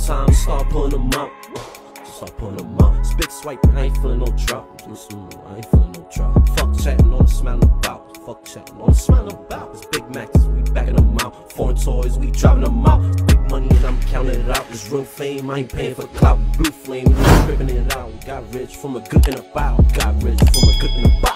time to start pulling them out. Start pulling them out. Spit swiping, I ain't feeling no drop. I ain't feeling no drop. Fuck chatting on the smelling about. Fuck chatting on the smelling about. It's Big Macs, we backing them out. Foreign toys, we driving them out. It's big money and I'm counting it out. This real fame, I ain't paying for clout. Blue flame, I'm cribbing it out. Got rich from a good and a bow. Got rich from a good and a bow.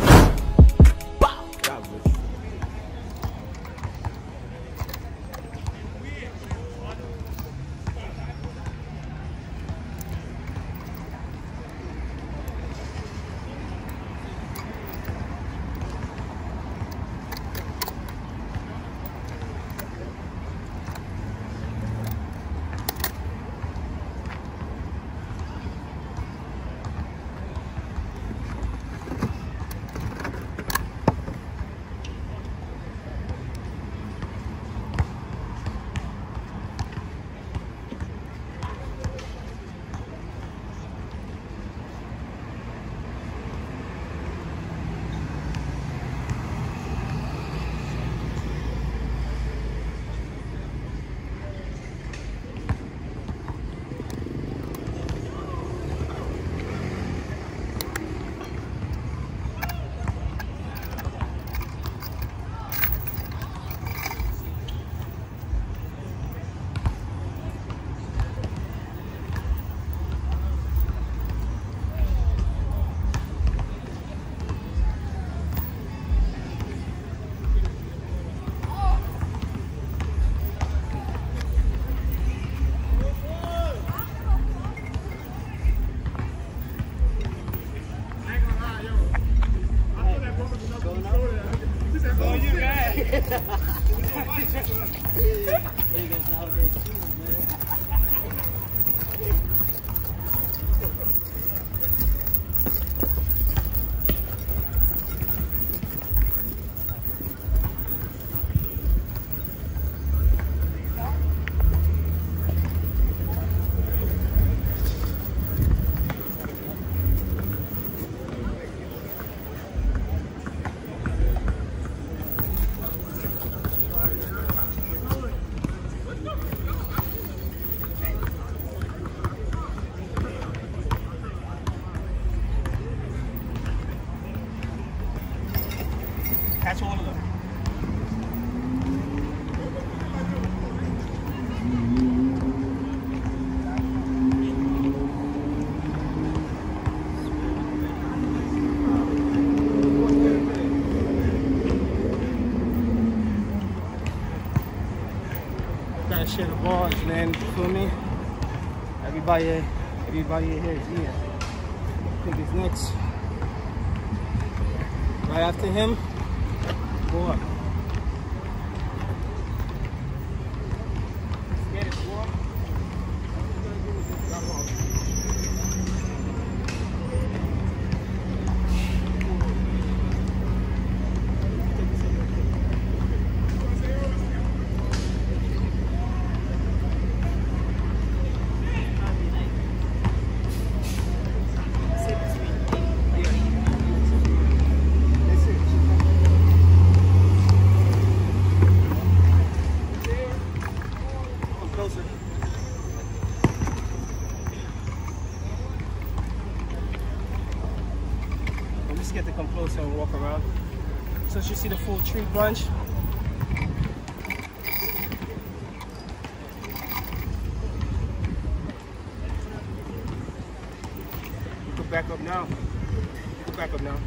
Catch all of them. Gotta share the bars, man. You feel me? Everybody here is here. I think it's next. Right after him. Go up. Get to come closer and walk around. So you see the full tree branch. You can back up now. You can back up now.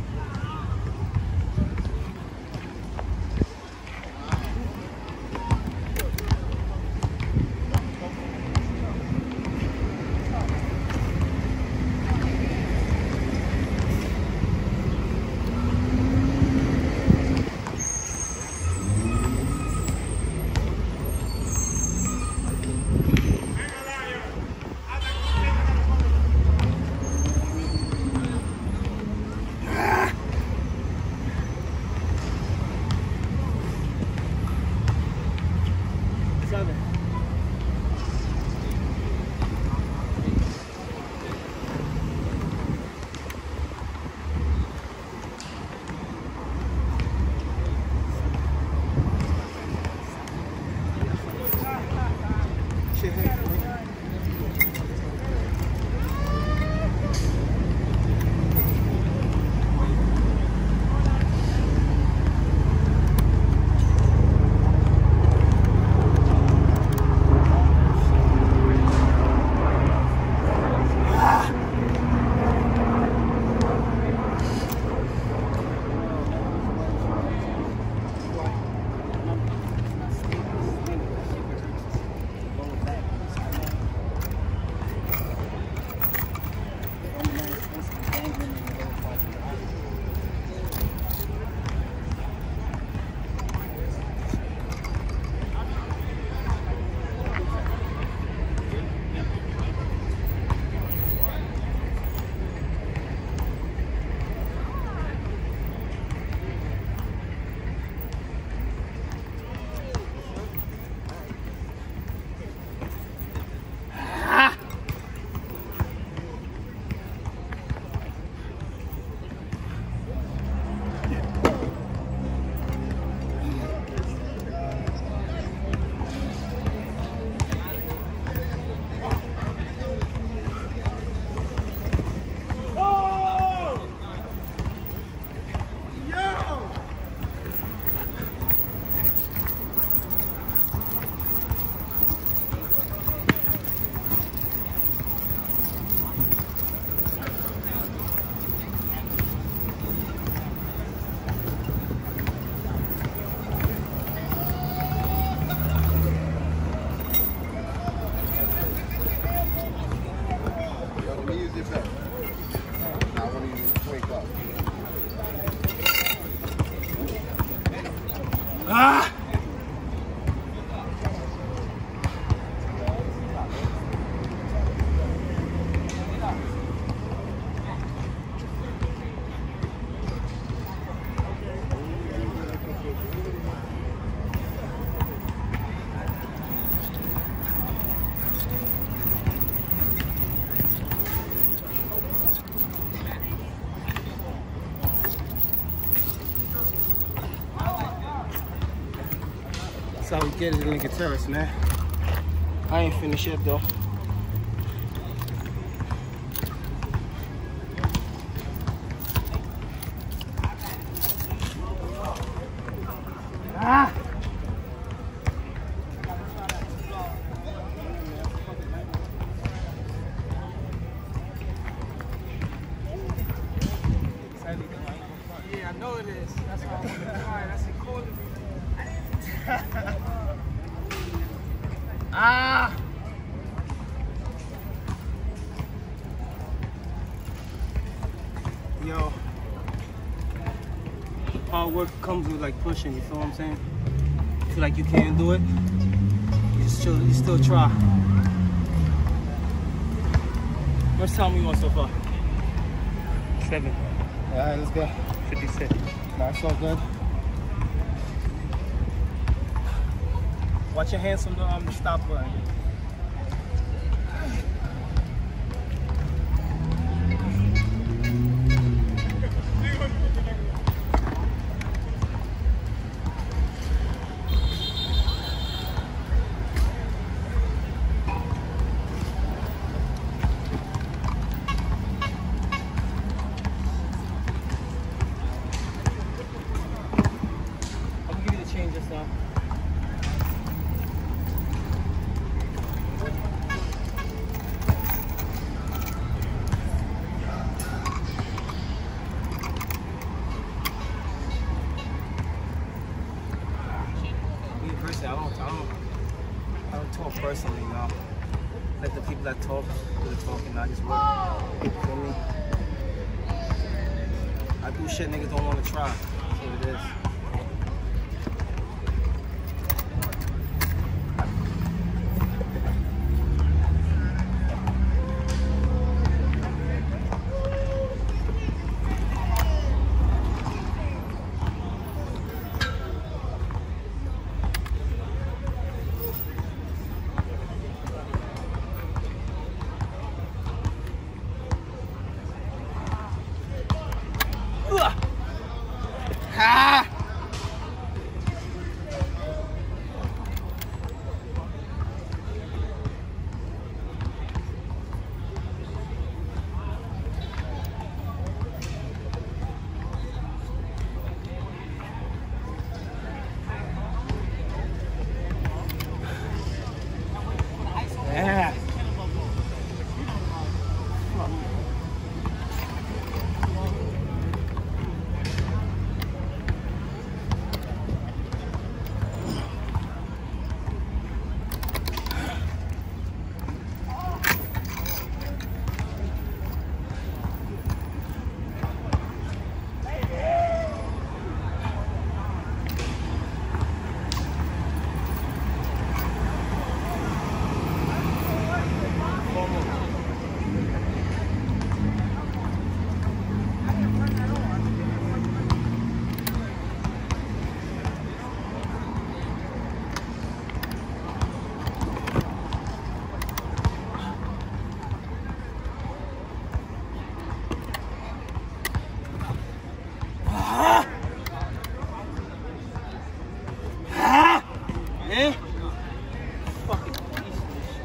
get it in Lincoln Terrace, man. I ain't finished yet though. Ah! Yeah, I know it is. That's why I'm alright, that's cool. Ah! Yo, hard work comes with like pushing, you feel what I'm saying? You feel like you can't do it, you still try. How much time we want so far? 7. Alright, let's go. 56. That's all good. Watch your hands from the stop button. I don't talk personally, you know. Like the people that talk, do the talking, I just work. You feel me? I do shit niggas don't want to try. That's what it is. Ah! Yeah. Eh? Fucking piece of this shit.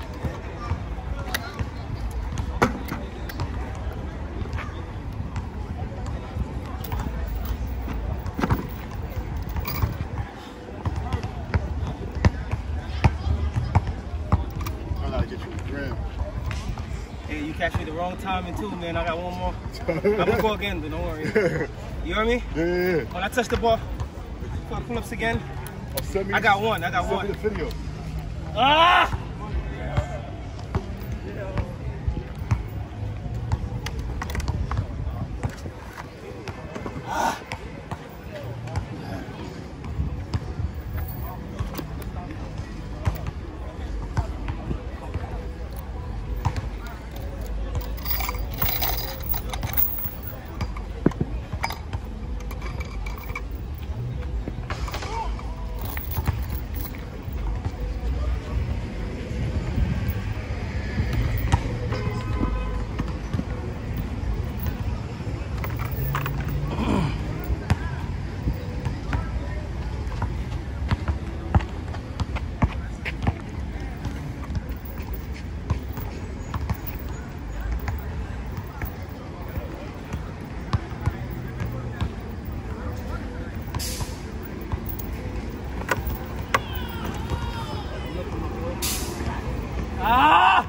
I gotta get you a gram. Hey, you catch me the wrong timing too, man. I got one more. I'm gonna go again, but don't worry. You hear me? Yeah. When I touch the ball, pull-ups again. Oh, I got one. I got one. Send me the video. Ah! Ah!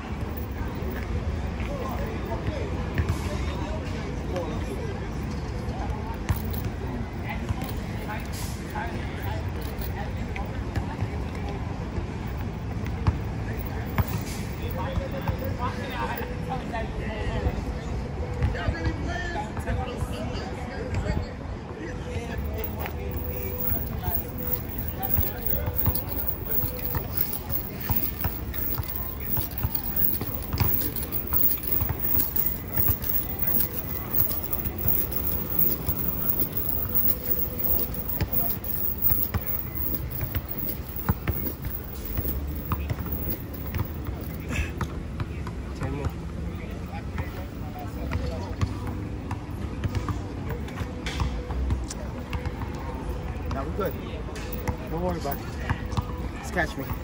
Now we're good. Don't worry about it. Just catch me.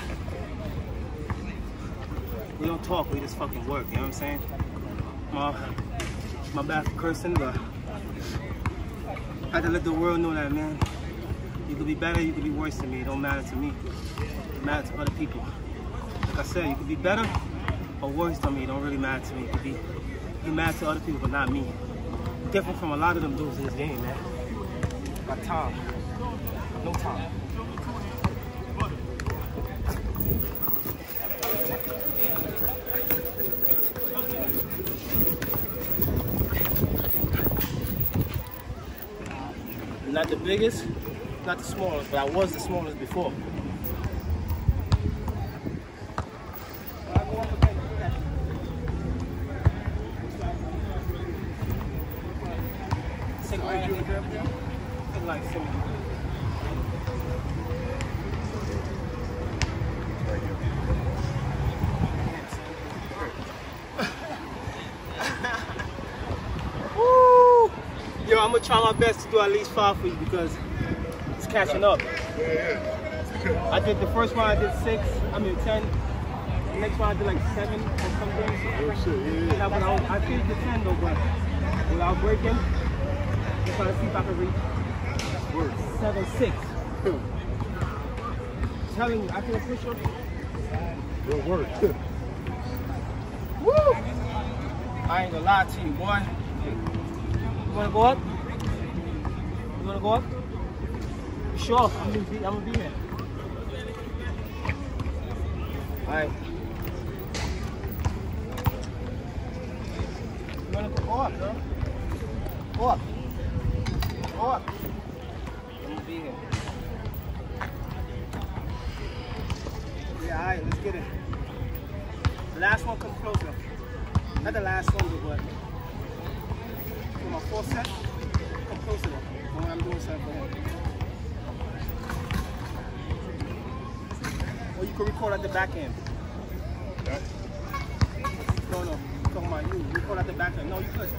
We don't talk, we just fucking work, you know what I'm saying? My bad for cursing, but I had to let the world know that, man. You could be better, you could be worse than me. It don't matter to me. It matters to other people. Like I said, you could be better or worse than me. It don't really matter to me. It could be mad to other people, but not me. Different from a lot of them dudes in this game, man. Got time. No time. Not the biggest, not the smallest, but I was the smallest before. Yo, I'm gonna try my best to do at least 5 for you because it's catching up. I did the first one, I did 10. The next one I did like 7 or something. Oh shit, yeah. I finished the 10 though, but without breaking, just trying to see if I can reach 7-6. Telling you, I can push up. Good work. Woo! I ain't gonna lie to you, boy. You wanna go up? You wanna go up? Sure, I'm gonna be here. Alright. You wanna go up, bro? Go up. Go up. I'm gonna be here. Yeah, alright, let's get it. The last one comes closer. Not the last one, but for my 4th set, come closer when I'm doing something for him. Or you can record at the back end. Okay. No, I'm talking about you. Record at the back end. No, you could.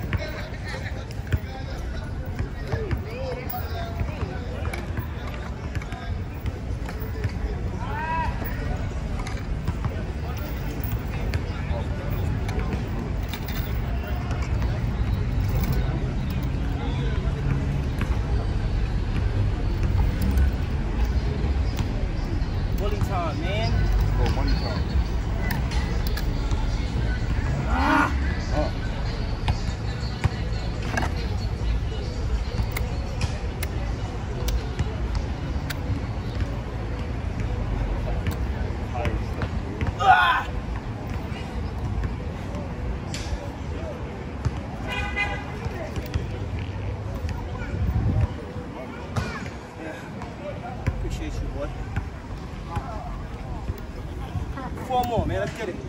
Man. Oh, money time. Appreciate you, boy. 4 more, man. Let's get it.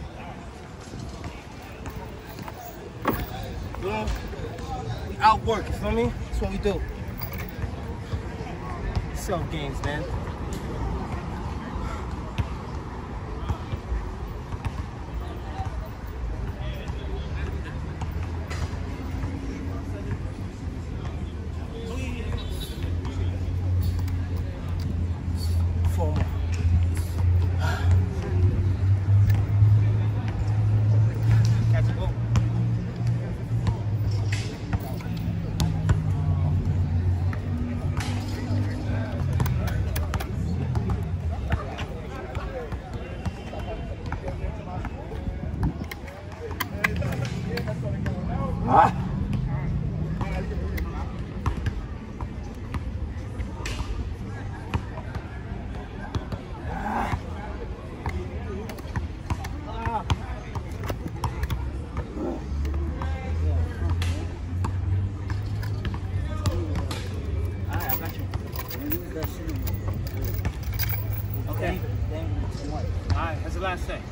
You know, we outwork, you feel me? That's what we do. Self games, man. What's the last say?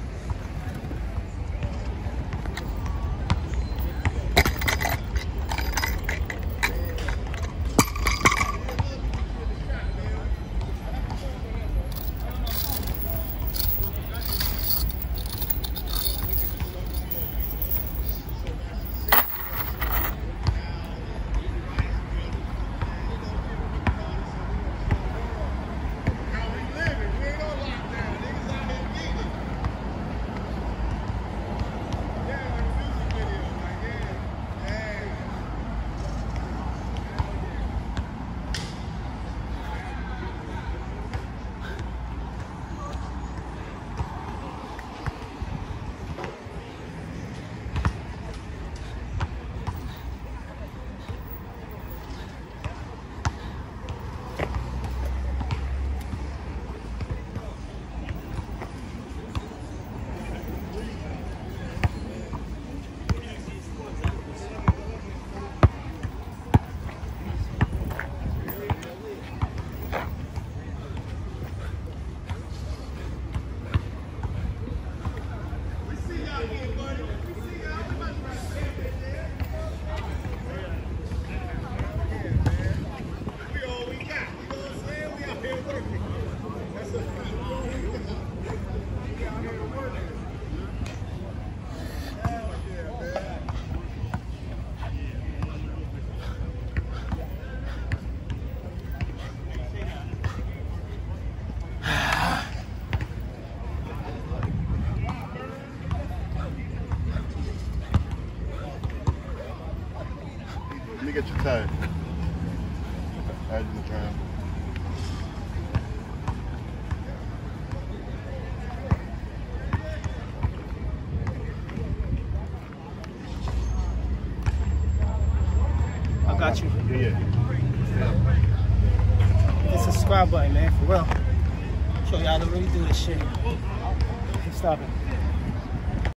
Let me get your tag. Add in the triangle. I got you. Yeah. Hit the subscribe button, man, for real. Show y'all to really do this shit. Stop it.